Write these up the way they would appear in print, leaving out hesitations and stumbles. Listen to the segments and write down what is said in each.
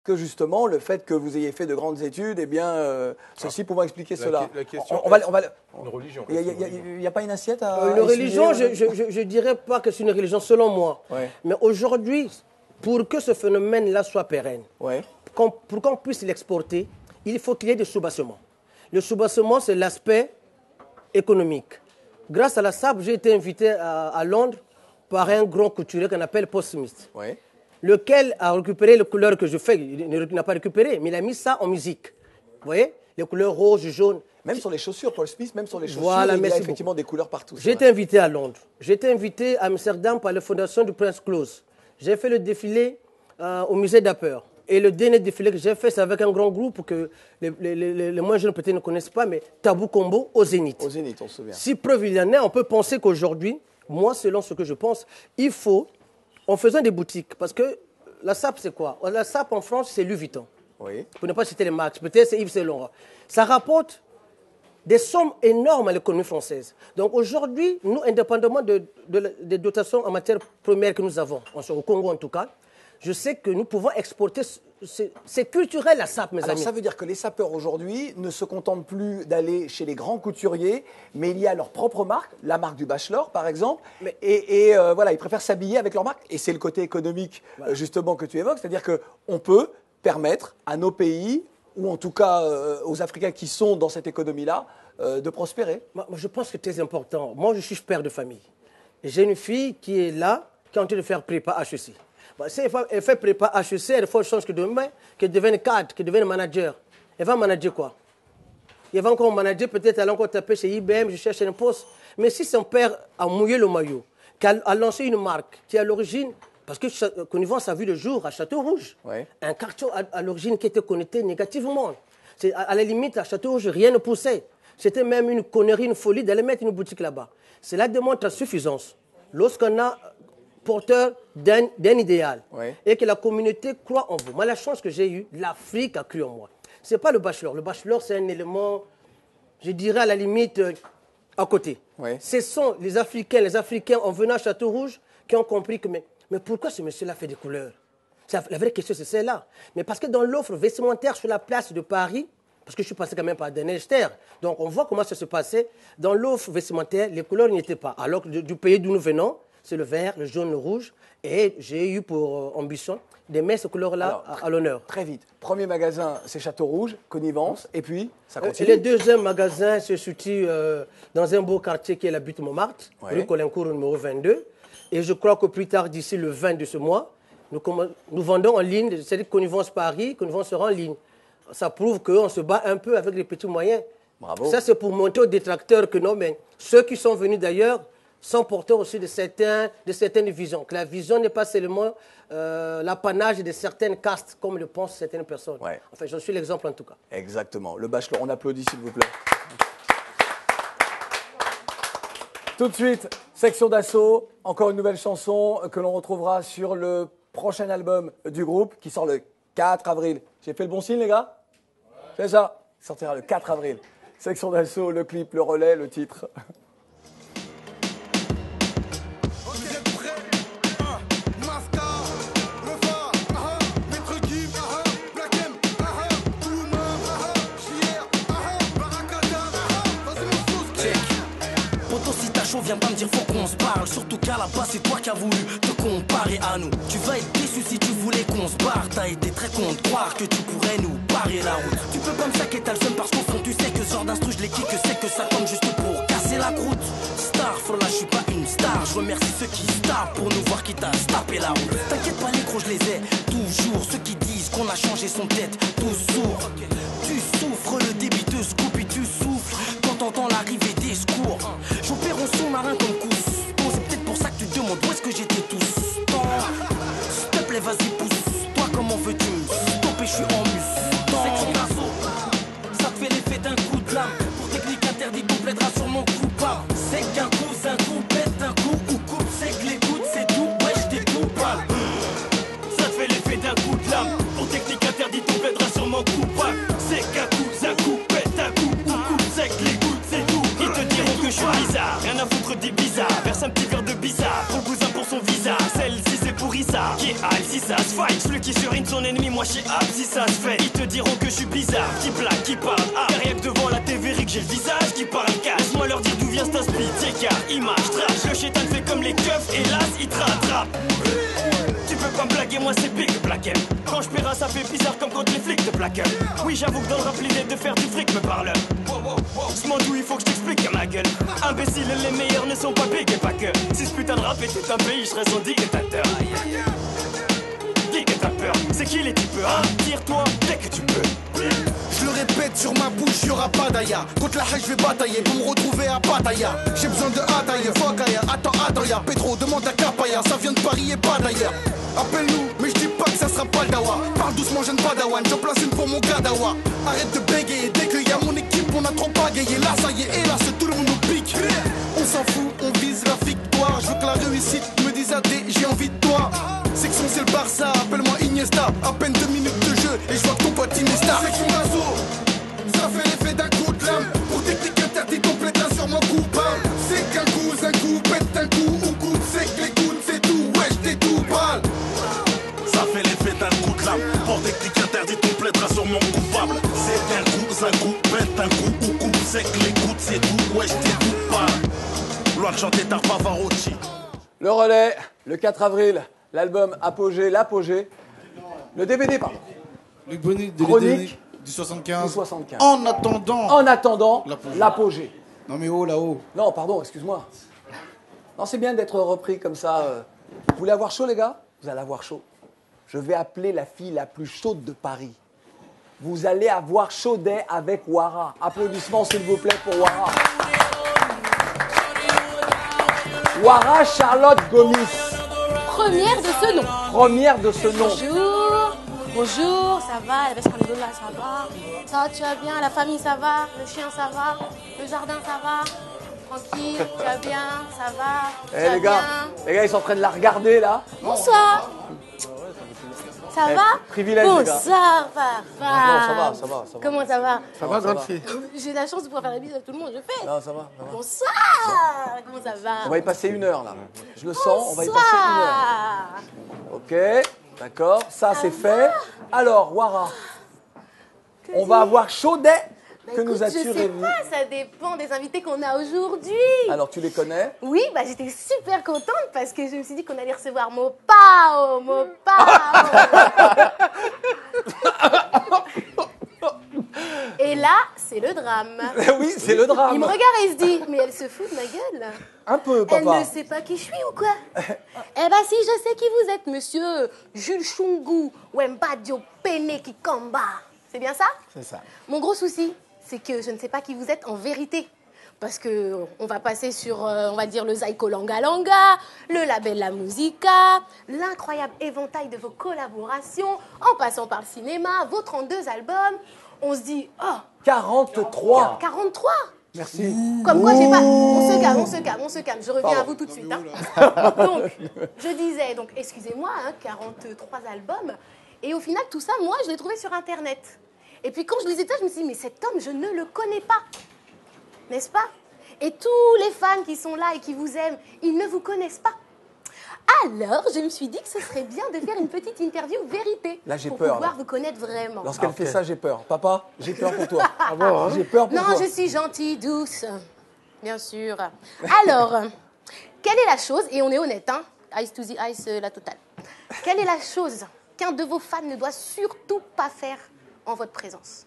que justement le fait que vous ayez fait de grandes études, eh bien, ceci pouvant expliquer cela. La question une religion. Il n'y a pas une assiette à Une religion, je ne dirais pas que c'est une religion selon moi. Ouais. Mais aujourd'hui, pour que ce phénomène-là soit pérenne, Ouais. pour qu'on puisse l'exporter, il faut qu'il y ait des sous-bassements. Le sous-bassement, c'est l'aspect économique. Grâce à la SAP, j'ai été invité à Londres par un grand couturier qu'on appelle Paul Smith, Ouais. lequel a récupéré les couleurs que je fais. Il n'a pas récupéré, mais il a mis ça en musique. Vous voyez? Les couleurs roses, jaunes. Même sur les chaussures, Paul Smith, même sur les chaussures, Voilà, il y a merci effectivement des couleurs partout. J'ai été invité à Londres. J'ai été invité à Amsterdam par la fondation du Prince Claus. J'ai fait le défilé au musée d'Apper. Et le dernier défilé que j'ai fait, c'est avec un grand groupe que les moins jeunes peut-être ne connaissent pas, mais Tabou Combo au Zénith. Au Zénith, on se souvient. Si preuve il y en a, on peut penser qu'aujourd'hui, moi, selon ce que je pense, il faut, en faisant des boutiques, parce que la SAP, c'est quoi? La SAP en France, c'est Louis Vuitton. Oui. Pour ne pas citer les marques, peut-être c'est Yves Saint Laurent. Ça rapporte des sommes énormes à l'économie française. Donc aujourd'hui, nous, indépendamment des dotations en matière première que nous avons, au Congo en tout cas, je sais que nous pouvons exporter. C'est culturel la SAP, mes Alors amis. ça veut dire que les sapeurs aujourd'hui ne se contentent plus d'aller chez les grands couturiers, mais il y a leur propre marque, la marque du Bachelor par exemple, et voilà, ils préfèrent s'habiller avec leur marque. Et c'est le côté économique justement que tu évoques, c'est-à-dire qu'on peut permettre à nos pays, ou en tout cas aux Africains qui sont dans cette économie-là, de prospérer. Moi, je pense que c'est très important. Moi, je suis père de famille. J'ai une fille qui est là, qui est en train de faire prépa HEC. Si elle fait prépa HEC, elle faut chance que demain, qu'elle devienne cadre, qu'elle devienne manager. Elle va manager quoi? Elle va encore manager, peut-être elle va encore taper chez IBM, je cherche un poste. Mais si son père a mouillé le maillot, a lancé une marque qui est à l'origine, parce que Connivence a vu le jour à Château-Rouge, un quartier à l'origine qui était connecté négativement. À la limite, à Château-Rouge, rien ne poussait. C'était même une connerie, une folie d'aller mettre une boutique là-bas. Cela démontre la suffisance. Lorsqu'on a porteur d'un idéal et que la communauté croit en vous. Moi, la chance que j'ai eue, l'Afrique a cru en moi. Ce n'est pas le Bachelor. Le Bachelor, c'est un élément, je dirais à la limite, à côté. Ce sont les Africains en venant à Château-Rouge qui ont compris que, mais pourquoi ce monsieur-là fait des couleurs? La vraie question, c'est celle-là. Mais parce que dans l'offre vestimentaire sur la place de Paris, parce que je suis passé quand même par Denester, donc on voit comment ça se passait, dans l'offre vestimentaire, les couleurs n'y étaient pas. Alors que du pays d'où nous venons, c'est le vert, le jaune, le rouge. Et j'ai eu pour ambition de mettre ces couleurs-là à l'honneur. Très vite. Premier magasin, c'est Château-Rouge, Connivence. Et puis, ça continue. Le deuxième magasin se situe dans un beau quartier qui est la Butte Montmartre, rue Colincourt, numéro 22. Et je crois que plus tard, d'ici le 20 de ce mois, nous vendons en ligne, c'est-à-dire Connivence Paris, Connivence sera en ligne. Ça prouve qu'on se bat un peu avec les petits moyens. Bravo. Ça, c'est pour montrer aux détracteurs que non, mais ceux qui sont venus d'ailleurs sont porteurs aussi de certaines visions. Que la vision n'est pas seulement l'apanage de certaines castes, comme le pensent certaines personnes. Enfin, j'en suis l'exemple en tout cas. Exactement. Le Bachelor, on applaudit s'il vous plaît. Tout de suite, section d'assaut, encore une nouvelle chanson que l'on retrouvera sur le prochain album du groupe qui sort le 4 avril. J'ai fait le bon signe les gars? C'est ça, il sortira le 4 avril. Section d'assaut, le clip, le relais, le titre. Viens pas me dire faut qu'on se parle, surtout qu'à la base c'est toi qui as voulu te comparer à nous. Tu vas être déçu si tu voulais qu'on se barre. T'as été très con de croire que tu pourrais nous barrer la route. Tu peux pas me saquer t'as le seum parce qu'au fond tu sais que ce genre d'instru je les kick, que c'est que ça tombe juste pour casser la croûte. Star, là je suis pas une star. Je remercie ceux qui se tapent pour nous voir qui t'a tapé la route. T'inquiète pas les gros je les ai toujours. Ceux qui disent qu'on a changé son tête, tous sourds. Tu souffres le débit de scoop et tu souffles quand t'entends l'arrivée des secours. J'opère en sous-marin comme Cousteau. C'est peut-être pour ça que tu te demandes où est-ce que j'étais tout ce temps. S'il te plaît vas-y pousse. Toi comment veux-tu me stopper, je suis en mustant. Section d'assaut, ça te fait l'effet d'un coup de lame. Pour technique interdite, on plaidera sur mon coupable. C'est qu'un coup, c'est un coup, pète un coup ou coupe. C'est que l'écoute, c'est tout, wesh t'es coupable. Ça te fait l'effet d'un coup de lame. Pour technique interdite, on plaidera sur mon coupable. Ah, si ça se fight, celui qui surine son ennemi, moi chez Ab, si ça se fait. Ils te diront que je suis bizarre, qui blague, qui parle. Ah, rien que devant la TV, que j'ai le visage qui parle cash. Moi leur dire d'où vient ce speed, écart, image, trash. Le chétan fait comme les keufs, hélas, il te rattrape. Tu peux pas me blaguer, moi c'est big black M. Quand je paiera, ça fait bizarre comme quand les flics te plaquent. Oui, j'avoue que dans le rap, l'idée de faire du fric me parle. Smandou, il faut que je t'explique à ma gueule. Imbécile, les meilleurs ne sont pas big et pas que. Si ce putain de rap était un pays, je serais son dictateur. Geek et t'as peur, c'est qui les types, hein? Tire-toi dès que tu peux. Je le répète, sur ma bouche, y'aura pas d'aïa. Contre la hache, je vais batailler pour me retrouver à Pattaya. J'ai besoin de Ataïa, fuck Aya. Attends, y'a Pedro, demande à Capaya. Ça vient de Paris et pas d'ailleurs. Appelle-nous, mais je dis pas que ça sera pas le dawa. Parle doucement, jeune padawan, j'en place une pour mon gadawa. Arrête de bégayer, dès qu'il y a mon équipe, on a trop pagayé. Là, ça y est, hélas, tout le monde nous pique. On s'en fout, on vise la victoire. Je veux que la réussite me dise adé, j'ai envie de toi. Section c'est le Barça, appelle-moi Iniesta. À peine 2 minutes de jeu et je vois que ton pote Iniesta. Section d'assaut, ça fait l'effet d'un coup de lame. Pour technique interdite, on plaide là sur mon coupable. C'est qu'un coup, un coup, pète un coup. Ou coude, c'est que les coudes, c'est tout. Ouais, j't'ai tout balle. Ça fait l'effet d'un coup de lame. Pour technique interdite, on plaidera sur mon coupable. C'est un coup, pète un coup. Ou coude, c'est que les coudes, c'est tout. Ouais, j't'ai tout balle. Loin de chanter ta Pavarotti. Le relais, le 4 avril, l'album Apogée, l'Apogée. Le DVD, pardon. Le bonus de Chronique du 75. du 75. En attendant. En attendant, l'Apogée. Non mais oh là-haut. Non, pardon, excuse-moi. Non, c'est bien d'être repris comme ça. Vous voulez avoir chaud, les gars? Vous allez avoir chaud. Je vais appeler la fille la plus chaude de Paris. Vous allez avoir chaudet avec Wara. Applaudissements, s'il vous plaît, pour Wara. Wara Charlotte Gomis. Première de ce nom. Première de ce nom. Bonjour. Bonjour, ça va? La veste là, ça va? Ça va, tu vas bien? La famille, ça va? Le chien, ça va? Le jardin, ça va? Tranquille, tu vas bien? Ça va? Eh les gars, ils sont en train de la regarder là. Bonsoir. Ça va? Privilège, les gars. Bonsoir, papa. Non, ça va. Comment ça va? Ça va, grande fille? J'ai la chance de pouvoir faire des bisous à tout le monde, je fais. Non, ça va. Bonsoir. Comment ça va? On va y passer 1 heure là. Je le sens, on va y passer 1 heure. Ok, d'accord, ça c'est fait. Alors, Wara, on va avoir chaudet. Que nous as-tu Je sais révélé? pas, ça dépend des invités qu'on a aujourd'hui. Alors, tu les connais? Oui, bah j'étais super contente parce que je me suis dit qu'on allait recevoir Mopao. Et là, c'est le drame. Oui, c'est le drame. Il me regarde et il se dit, mais elle se fout de ma gueule. Un peu, Elle papa. ne sait pas qui je suis ou quoi? Eh ben si, je sais qui vous êtes, monsieur Jules Chungu Wembadio Pene Kikamba. C'est bien ça? C'est ça. Mon gros souci, c'est que je ne sais pas qui vous êtes en vérité. Parce que on va passer sur, on va dire, le Zaiko Langa Langa, le label La Musica, l'incroyable éventail de vos collaborations, en passant par le cinéma, vos 32 albums. On se dit, oh, 43. 43. Merci. Comme quoi, j'ai pas... On se calme. Je reviens à vous tout de suite. Hein. Donc, je disais, donc, excusez-moi, hein, 43 albums. Et au final, tout ça, moi, je l'ai trouvé sur Internet. Et puis, quand je lisais ça, je me suis dit, mais cet homme, je ne le connais pas. N'est-ce pas? Et tous les fans qui sont là et qui vous aiment, ils ne vous connaissent pas. Alors, je me suis dit que ce serait bien de faire une petite interview vérité. Là, j'ai pour peur, pouvoir là. vous connaître vraiment. Lorsqu'elle fait ça, j'ai peur. Papa, j'ai peur pour toi. Ah bon, hein? J'ai peur pour Non, toi. je suis gentille, douce. Bien sûr. Alors, quelle est la chose, et on est honnête, hein, Ice to the Ice, la totale. Quelle est la chose qu'un de vos fans ne doit surtout pas faire en votre présence?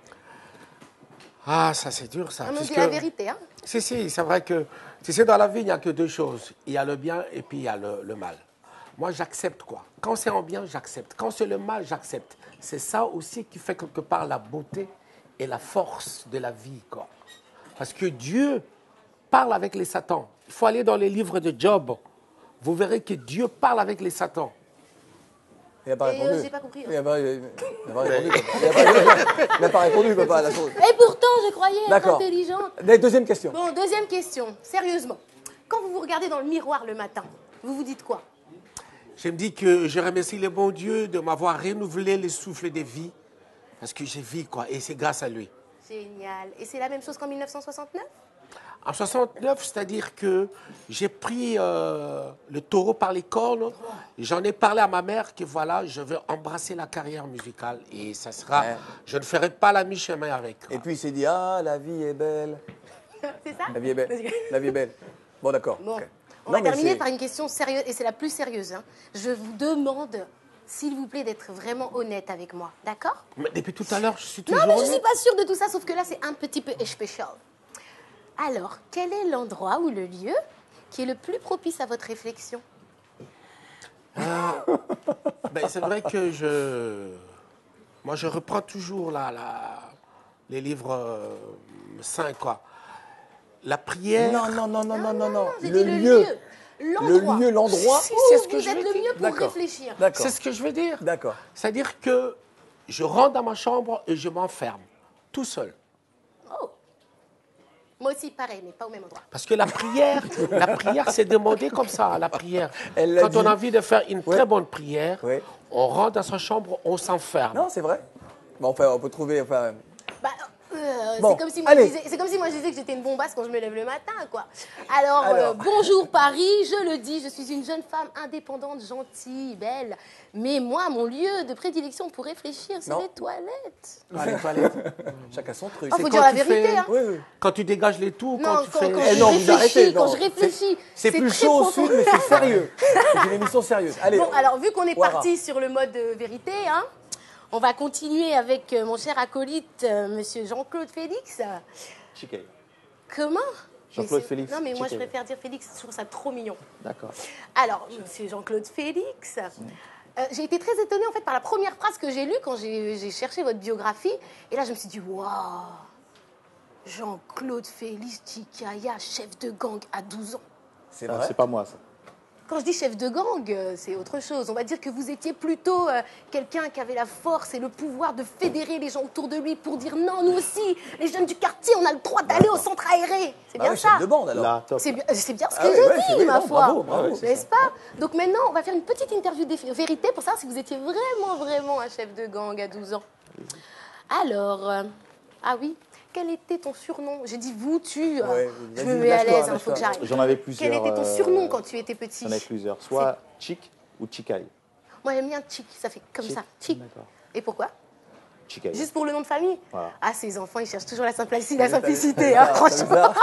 Ah, ça c'est dur ça. On nous dit puisque- la vérité, hein. Si, c'est vrai que, tu sais, dans la vie, il n'y a que 2 choses. Il y a le bien et puis il y a le mal. Moi, j'accepte quoi. Quand c'est en bien, j'accepte. Quand c'est le mal, j'accepte. C'est ça aussi qui fait quelque part la beauté et la force de la vie, quoi. Parce que Dieu parle avec les satans. Il faut aller dans les livres de Job. Vous verrez que Dieu parle avec les satans. Il n'a pas Et, répondu. j'ai pas compris. Il n'a pas répondu, Il n'a pas répondu, papa, à la chose. Et pourtant, je croyais être D'accord. intelligente. Deuxième question. Bon, deuxième question, sérieusement. Quand vous vous regardez dans le miroir le matin, vous vous dites quoi? Je me dis que je remercie le bon Dieu de m'avoir renouvelé le souffle de vie. Parce que j'ai vie, quoi. Et c'est grâce à lui. Génial. Et c'est la même chose qu'en 1969? En 69, c'est-à-dire que j'ai pris le taureau par les cornes. J'en ai parlé à ma mère que voilà, je veux embrasser la carrière musicale. Et ça sera, je ne ferai pas la mi-chemin avec. Et puis il s'est dit, ah, la vie est belle. C'est ça? La vie est belle. La vie est belle. Bon, d'accord. Bon, ok. on Non, va mais terminer c'est- par une question sérieuse, et c'est la plus sérieuse. Hein. Je vous demande, s'il vous plaît, d'être vraiment honnête avec moi. D'accord? Mais depuis tout à l'heure, je suis Non, toujours mais je ne suis honnête. pas sûre de tout ça, sauf que là, c'est un petit peu spécial. Alors, quel est l'endroit ou le lieu qui est le plus propice à votre réflexion? Ben, c'est vrai que moi, je reprends toujours les livres saints, quoi. La prière. Non. J'ai Le dit le lieu. lieu. L'endroit. Le lieu, l'endroit. Si, Où c'est ce que vous je êtes veux le dire. mieux pour D'accord. réfléchir. D'accord. C'est ce que je veux dire. D'accord. C'est-à-dire que je rentre dans ma chambre et je m'enferme, tout seul. Oh. Moi aussi, pareil, mais pas au même endroit. Parce que la prière, c'est demandé comme ça, la prière. Elle l'a Quand on dit. a envie de faire une très bonne prière, Ouais. on rentre dans sa chambre, on s'enferme. Non, c'est vrai. Bon, enfin, on peut trouver. Enfin, Bah, Bon, c'est comme si moi allez. je disais que j'étais une bombasse quand je me lève le matin, quoi. Alors, Alors. bonjour Paris, je le dis, je suis une jeune femme indépendante, gentille, belle. Mais moi, mon lieu de prédilection pour réfléchir, c'est Non. les toilettes. Ah, les toilettes. chacun son truc. Ah, C'est faut quand dire la tu vérité, fais- hein. Oui, oui. Quand tu dégages les tours, Non, quand tu fais... Eh non, vous arrêtez, non. quand je réfléchis, C'est plus très chaud au profond. sud, mais c'est sérieux. C'est une émission sérieuse. Allez. Bon, alors, vu qu'on est Ouara. parti sur le mode vérité, hein, on va continuer avec mon cher acolyte, monsieur Jean-Claude Félix. Chiquet. Comment? Jean-Claude Mais c'est- Félix, Non, mais moi, je Chiquet. préfère dire Félix, je trouve ça trop mignon. D'accord. Alors, monsieur Jean-Claude Félix, j'ai été très étonnée en fait par la première phrase que j'ai lue quand j'ai cherché votre biographie. Et là, je me suis dit, waouh, Jean-Claude Félix Chikaya, chef de gang à 12 ans. C'est Ah, vrai. c'est pas moi, ça. Quand je dis chef de gang, c'est autre chose. On va dire que vous étiez plutôt quelqu'un qui avait la force et le pouvoir de fédérer les gens autour de lui pour dire non, nous aussi, les jeunes du quartier, on a le droit d'aller au centre aéré. C'est Ah bien ouais, ça. chef de bande alors. Là, top. C'est bien ce que Ah oui, je ouais, dis, c'est vrai, ma non, foi. bravo, bravo, c'est N'est-ce pas? Donc maintenant, on va faire une petite interview de vérité pour savoir si vous étiez vraiment un chef de gang à 12 ans. Alors, ah oui, quel était ton surnom? J'ai dit vous, tu. Ouais, je vas-y, me mets à lâche-toi, l'aise, il faut que lâche-toi. j'arrive. J'en avais plusieurs. Quel était ton surnom quand tu étais petit? J'en avais plusieurs. Soit Chic ou Chikai. Moi, j'aime bien Chic, ça fait comme Chic, ça. Chic. d'accord. Et pourquoi? Chikai. Juste pour le nom de famille? Voilà. Ah, ces enfants, ils cherchent toujours la simplicité, hein, franchement. Ça.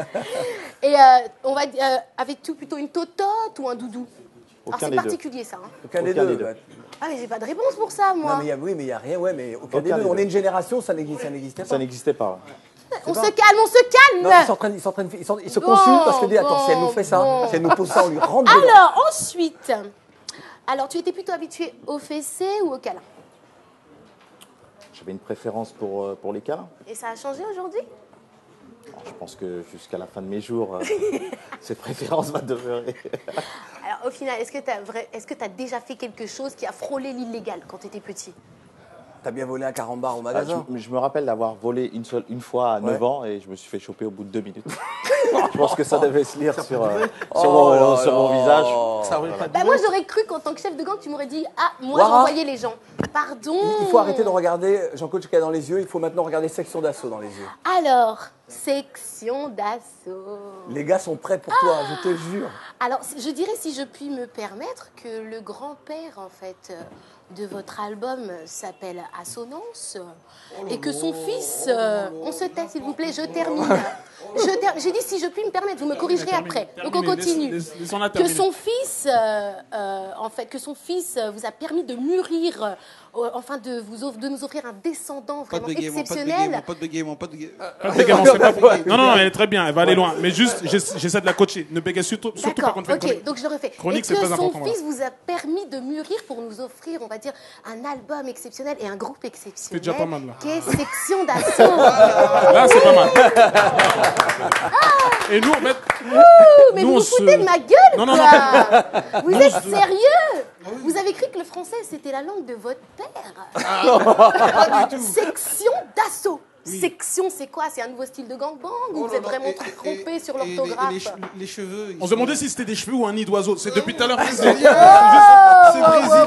Et on va avais-tu plutôt une totote ou un doudou? Alors Aucun c'est des deux. particulier ça. Hein. Aucun des Aucun deux. des deux. bah. Ah mais j'ai pas de réponse pour ça moi. Non, mais oui, mais il n'y a rien. Ouais, mais aucun des Aucun deux. des On deux. est une génération, ça n'existait pas. Ça n'existait pas. On se calme, on se calme. Non, ils se Bon, consultent parce que dis, attends, si elle nous fait ça, bon. si elle nous pose ça, on lui rentre dedans. Alors ensuite, alors tu étais plutôt habitué au fessé ou au câlin? J'avais une préférence pour les câlins. Et ça a changé aujourd'hui? Alors, je pense que jusqu'à la fin de mes jours, cette préférence va demeurer. Alors au final, est-ce que tu as déjà fait quelque chose qui a frôlé l'illégal quand tu étais petit? T'as bien volé un carambar au Ah, magasin. je me rappelle d'avoir volé une fois à 9 Ouais. ans et je me suis fait choper au bout de 2 minutes. Je pense que ça devait se lire sur Oh là mon là. visage. Ça aurait pas Bah moi j'aurais cru qu'en tant que chef de gang, tu m'aurais dit ah moi Ouara. j'envoyais les gens. Pardon. Il faut arrêter de regarder Jean-Claude Chica dans les yeux. Il faut maintenant regarder Section d'Assaut dans les yeux. Alors, section d'assaut. Les gars sont prêts pour toi, je te jure. Alors, je dirais, si je puis me permettre, que le grand-père, en fait, de votre album s'appelle Assonance et que son fils... on se tait, s'il vous plaît, je termine. J'ai dit, si je puis me permettre, vous me corrigerez après. Donc, on continue. Laissons-la Que terminer. son fils, en fait, que son fils vous a permis de mûrir, enfin, de nous offrir un descendant Pas de vraiment bégaiement, exceptionnel. pas de bégaiement, pas de bégaiement. Pas de bégaiement, c'est pas faux. Non, elle est très bien, elle va aller loin. Mais juste, j'essaie de la coacher. Ne bégaye surtout pas D'accord, quand on fait une ok, chronique. donc je le refais. Chronique, et c'est que très son important, fils vous a permis de mûrir pour nous offrir, on va dire, un album exceptionnel et un groupe exceptionnel. déjà pas mal, là. Qui est Section d'Assaut. Là, c'est pas mal. Et nous, en fait, Mais nous, vous on vous foutez se- de ma gueule, Non, non, quoi. Vous êtes sérieux? Vous avez cru que le français, c'était la langue de votre père. Section d'Assaut. Section, c'est quoi? C'est un nouveau style de gangbang ou vous êtes vraiment trompé sur l'orthographe? Les cheveux. on se demandait si c'était des cheveux ou un nid d'oiseau. C'est depuis tout à l'heure. C'est brésil.